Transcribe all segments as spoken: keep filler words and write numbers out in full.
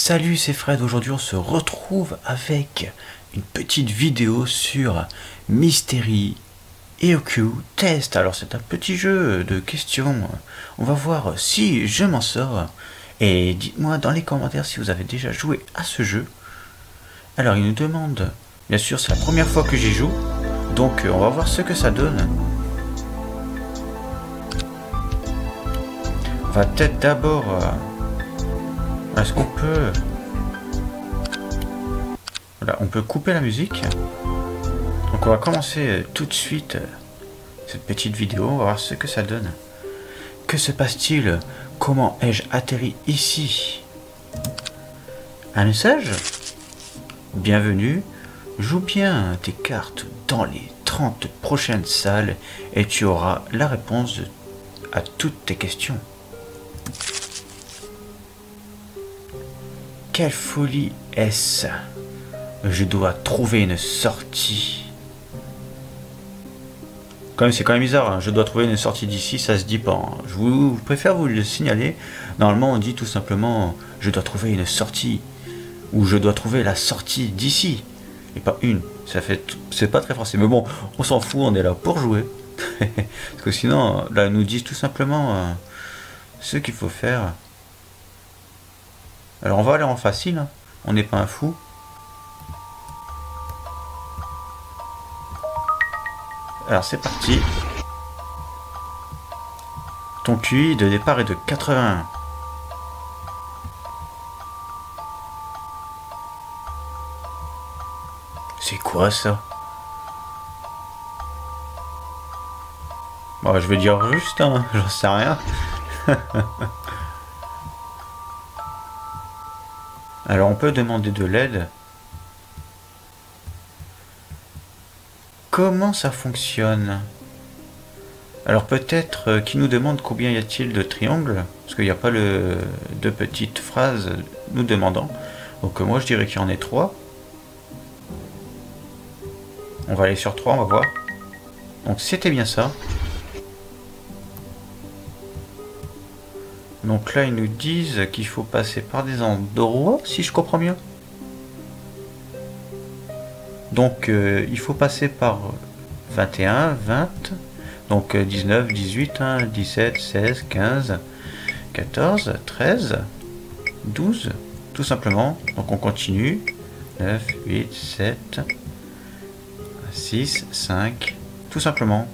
Salut, c'est Fred. Aujourd'hui, on se retrouve avec une petite vidéo sur Mystery E O Q Test. Alors, c'est un petit jeu de questions. On va voir si je m'en sors. Et dites-moi dans les commentaires si vous avez déjà joué à ce jeu. Alors, il nous demande, bien sûr, c'est la première fois que j'y joue. Donc, on va voir ce que ça donne. On va peut-être d'abord... Est-ce qu'on peut... Voilà, on peut couper la musique. Donc on va commencer tout de suite cette petite vidéo. On va voir ce que ça donne. Que se passe-t-il? Comment ai-je atterri ici? Un message? Bienvenue. Joue bien tes cartes dans les trente prochaines salles et tu auras la réponse à toutes tes questions. Quelle folie est-ce? Je dois trouver une sortie. Quand même, c'est quand même bizarre, hein. Je dois trouver une sortie d'ici, ça se dit pas. Hein. Je vous, je préfère vous le signaler. Normalement, on dit tout simplement je dois trouver une sortie. Ou je dois trouver la sortie d'ici. Et pas une. Ça fait, c'est pas très français. Mais bon, on s'en fout, on est là pour jouer. Parce que sinon, là, ils nous disent tout simplement euh, ce qu'il faut faire. Alors on va aller en facile, hein. On n'est pas un fou. Alors c'est parti. Ton Q I de départ est de quatre-vingts. C'est quoi ça? Bon, je vais dire juste, hein, j'en sais rien. Alors on peut demander de l'aide. Comment ça fonctionne? Alors peut-être euh, qu'il nous demande combien y a-t-il de triangles, parce qu'il n'y a pas le, de petites phrases nous demandant. Donc euh, moi je dirais qu'il y en ait trois. On va aller sur trois, on va voir. Donc c'était bien ça. Donc là, ils nous disent qu'il faut passer par des endroits, si je comprends bien. Donc, euh, il faut passer par vingt et un, vingt, donc euh, dix-neuf, dix-huit, hein, dix-sept, seize, quinze, quatorze, treize, douze, tout simplement. Donc, on continue. neuf, huit, sept, six, cinq, tout simplement.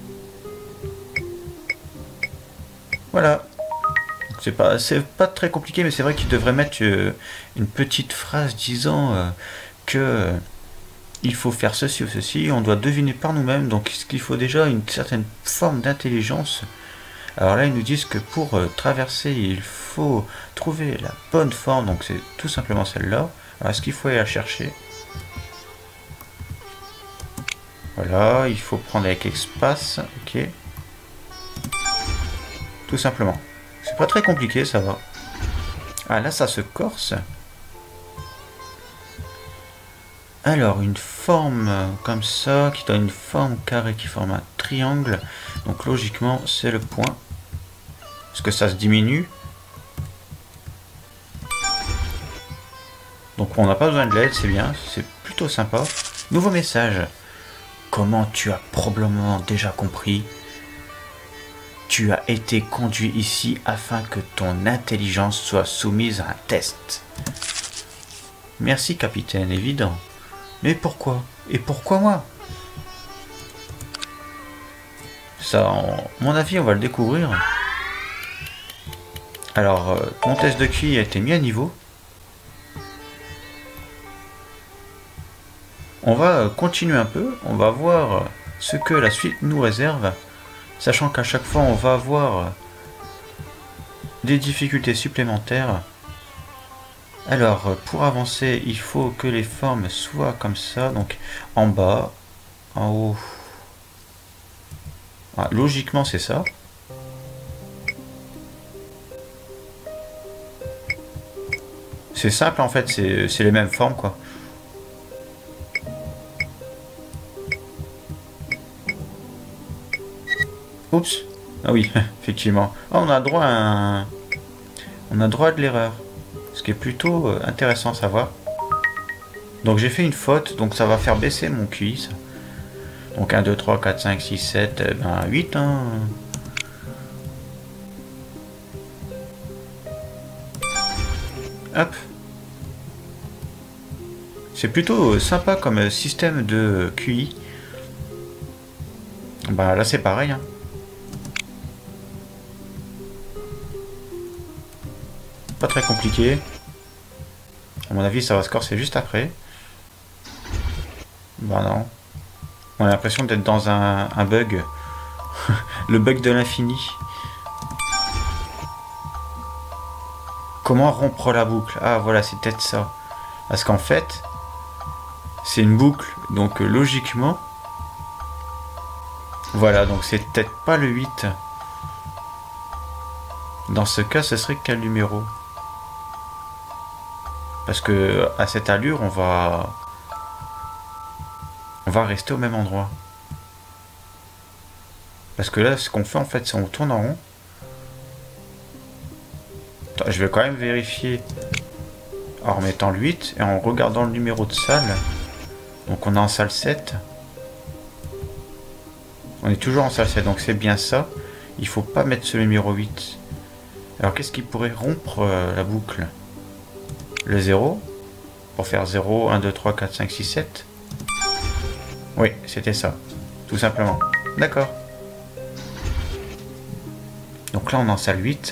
Voilà. C'est pas, c'est pas très compliqué, mais c'est vrai qu'il devrait mettre euh, une petite phrase disant euh, que euh, il faut faire ceci ou ceci, on doit deviner par nous-mêmes, donc il faut déjà une certaine forme d'intelligence. Alors là, ils nous disent que pour euh, traverser, il faut trouver la bonne forme, donc c'est tout simplement celle-là. Alors est-ce qu'il faut aller la chercher? Voilà, il faut prendre avec espace, ok. Tout simplement. C'est pas très compliqué, ça va. Ah, là, ça se corse. Alors, une forme comme ça, qui donne une forme carrée, qui forme un triangle. Donc, logiquement, c'est le point. Parce que ça se diminue. Donc, on n'a pas besoin de l'aide, c'est bien. C'est plutôt sympa. Nouveau message. Comment tu as probablement déjà compris, tu as été conduit ici afin que ton intelligence soit soumise à un test. Merci, capitaine, évident. Mais pourquoi? Et pourquoi moi? Ça, à mon avis, on va le découvrir. Alors, euh, mon test de Q I a été mis à niveau. On va continuer un peu. On va voir ce que la suite nous réserve. Sachant qu'à chaque fois, on va avoir des difficultés supplémentaires. Alors, pour avancer, il faut que les formes soient comme ça. Donc, en bas, en haut. Ah, logiquement, c'est ça. C'est simple, en fait. C'est les mêmes formes, quoi. Oups. Ah oui, effectivement. Ah, on a droit à un... On a droit à de l'erreur. Ce qui est plutôt euh, intéressant à savoir. Donc j'ai fait une faute, donc ça va faire baisser mon Q I. Ça. Donc un, deux, trois, quatre, cinq, six, sept, euh, ben huit. Hein. Hop. C'est plutôt sympa comme système de Q I. Bah là c'est pareil. Hein. Pas très compliqué. À mon avis ça va se corser juste après. Bah non. On a l'impression d'être dans un, un bug. Le bug de l'infini. Comment rompre la boucle? Ah voilà, c'est peut-être ça. Parce qu'en fait, c'est une boucle. Donc euh, logiquement... Voilà, donc c'est peut-être pas le huit. Dans ce cas, ce serait quel numéro? Parce que à cette allure, on va... On va rester au même endroit. Parce que là, ce qu'on fait, en fait, c'est on tourne en rond. Attends, je vais quand même vérifier en remettant le huit et en regardant le numéro de salle. Donc on est en salle sept. On est toujours en salle sept, donc c'est bien ça. Il faut pas mettre ce numéro huit. Alors qu'est-ce qui pourrait rompre euh, la boucle? Le zéro. Pour faire zéro, un, deux, trois, quatre, cinq, six, sept. Oui, c'était ça. Tout simplement. D'accord. Donc là on est en salle huit.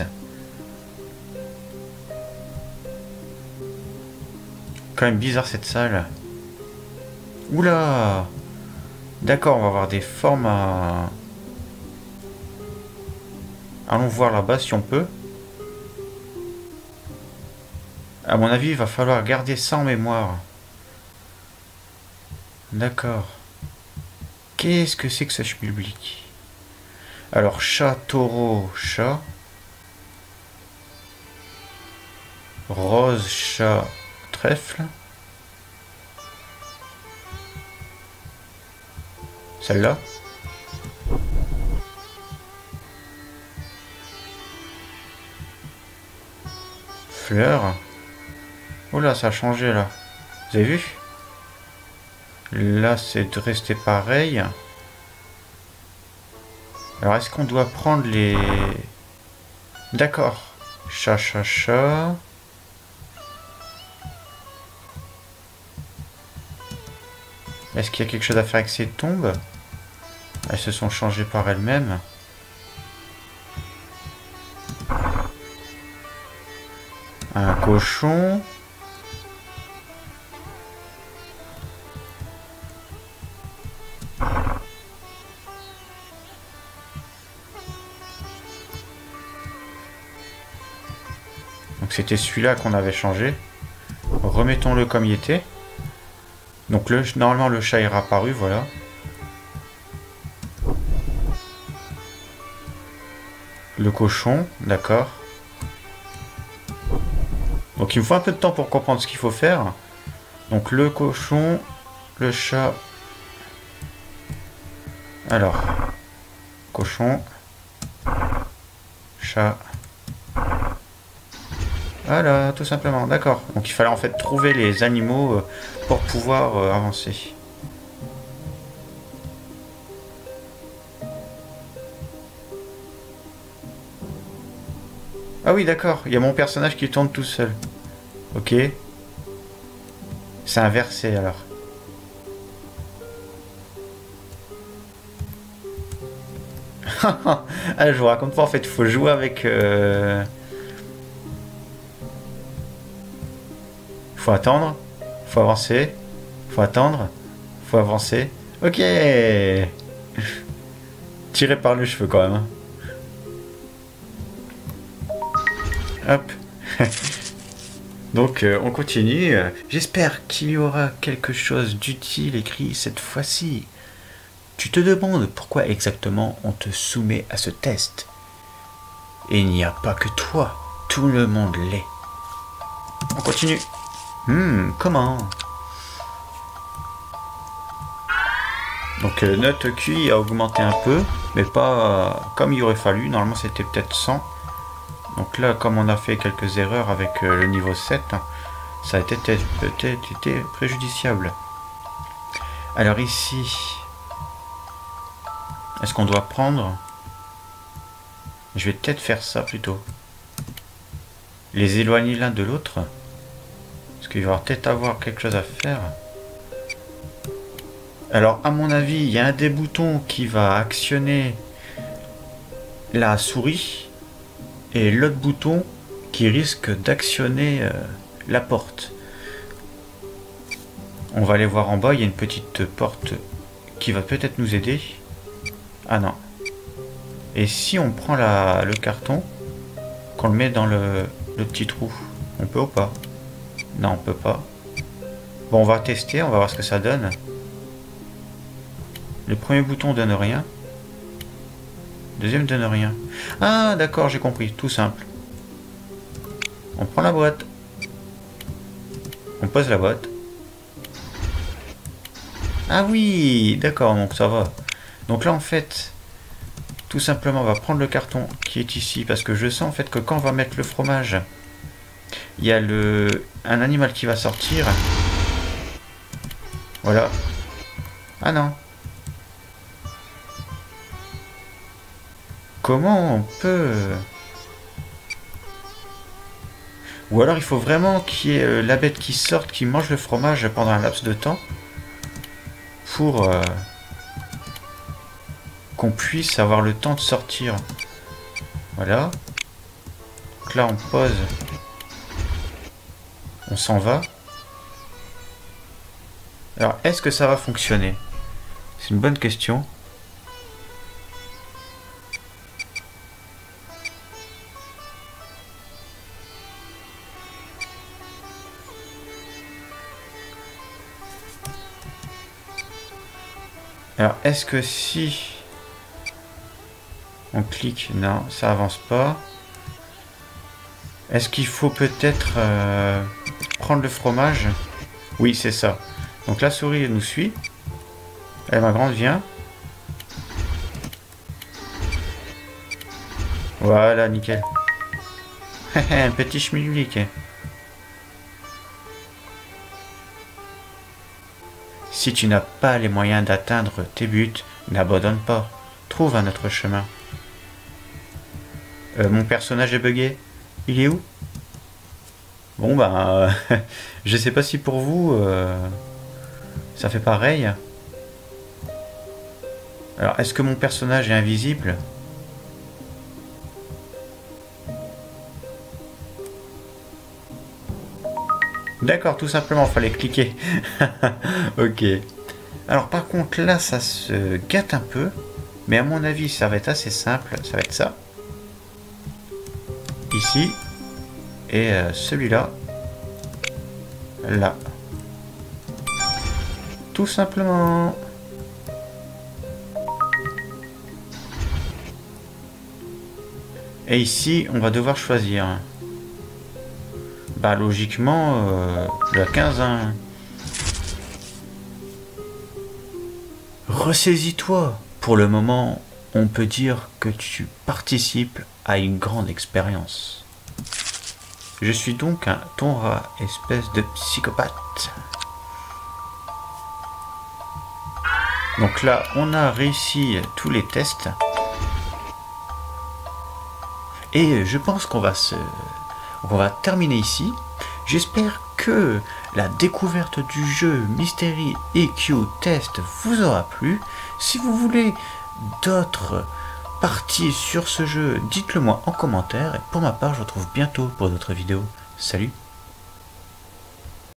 Quand même bizarre cette salle. Oula! D'accord, on va avoir des formes à... Allons voir là-bas si on peut. À mon avis, il va falloir garder ça en mémoire. D'accord. Qu'est-ce que c'est que ce schmilblick? Alors, chat, taureau, chat. Rose, chat, trèfle. Celle-là. Fleur. Oh là, ça a changé là. Vous avez vu? Là, c'est de rester pareil. Alors, est-ce qu'on doit prendre les... D'accord. Chat, chat, chat. Est-ce qu'il y a quelque chose à faire avec ces tombes? Elles se sont changées par elles-mêmes. Un cochon. Donc c'était celui-là qu'on avait changé. Remettons-le comme il était. Donc le, normalement le chat est apparu, voilà. Le cochon, d'accord. Donc il me faut un peu de temps pour comprendre ce qu'il faut faire. Donc le cochon, le chat. Alors, cochon, chat. Voilà, tout simplement, d'accord. Donc il fallait en fait trouver les animaux pour pouvoir euh, avancer. Ah oui, d'accord, il y a mon personnage qui tourne tout seul. Ok. C'est inversé alors. Ah, je vous raconte pas, en fait, il faut jouer avec... Euh... Faut attendre, faut avancer, faut attendre, faut avancer. Ok. Tiré par le cheveu quand même. Hop. Donc euh, on continue. J'espère qu'il y aura quelque chose d'utile écrit cette fois-ci. Tu te demandes pourquoi exactement on te soumet à ce test. Et il n'y a pas que toi, tout le monde l'est. On continue. Hmm, comment? Donc euh, notre Q I a augmenté un peu, mais pas euh, comme il aurait fallu. Normalement c'était peut-être cent. Donc là, comme on a fait quelques erreurs avec euh, le niveau sept, ça a été peut-être été préjudiciable. Alors ici, est-ce qu'on doit prendre... Je vais peut-être faire ça plutôt. Les éloigner l'un de l'autre. Parce qu'il va peut-être avoir quelque chose à faire. Alors à mon avis, il y a un des boutons qui va actionner la souris. Et l'autre bouton qui risque d'actionner euh, la porte. On va aller voir en bas, il y a une petite porte qui va peut-être nous aider. Ah non. Et si on prend la, le carton, qu'on le met dans le, le petit trou, on peut ou pas? Non, on peut pas. Bon, on va tester, on va voir ce que ça donne. Le premier bouton donne rien. Le deuxième donne rien. Ah, d'accord, j'ai compris, tout simple. On prend la boîte. On pose la boîte. Ah oui, d'accord, donc ça va. Donc là, en fait... Tout simplement, on va prendre le carton qui est ici, parce que je sens en fait que quand on va mettre le fromage, il y a le un animal qui va sortir. Voilà. Ah non. Comment on peut... Ou alors il faut vraiment qu'il y ait la bête qui sorte, qui mange le fromage pendant un laps de temps, pour... Euh... qu'on puisse avoir le temps de sortir. Voilà. Donc là, on pose. On s'en va. Alors, est-ce que ça va fonctionner? C'est une bonne question. Alors, est-ce que si... on clique, non, ça avance pas. Est-ce qu'il faut peut-être euh, prendre le fromage? Oui, c'est ça. Donc la souris elle nous suit. Elle ma grande vient. Voilà, nickel. Un petit schmilblick. Si tu n'as pas les moyens d'atteindre tes buts, n'abandonne pas. Trouve un autre chemin. Euh, mon personnage est bugué. Il est où? Bon bah, euh, je sais pas si pour vous, euh, ça fait pareil. Alors, est-ce que mon personnage est invisible? D'accord, tout simplement, fallait cliquer. Ok. Alors par contre, là, ça se gâte un peu. Mais à mon avis, ça va être assez simple. Ça va être ça. Ici. Et euh, celui-là. Là. Tout simplement. Et ici, on va devoir choisir. Bah logiquement, euh, le quinze. Hein. Ressaisis-toi. Pour le moment, on peut dire que tu participes à une grande expérience. Je suis donc un ton rat, espèce de psychopathe. Donc là, on a réussi tous les tests. Et je pense qu'on va se... on va terminer ici. J'espère que la découverte du jeu Mystery E Q Test vous aura plu. Si vous voulez d'autres parties sur ce jeu, dites-le moi en commentaire. Et pour ma part, je vous retrouve bientôt pour d'autres vidéos. Salut!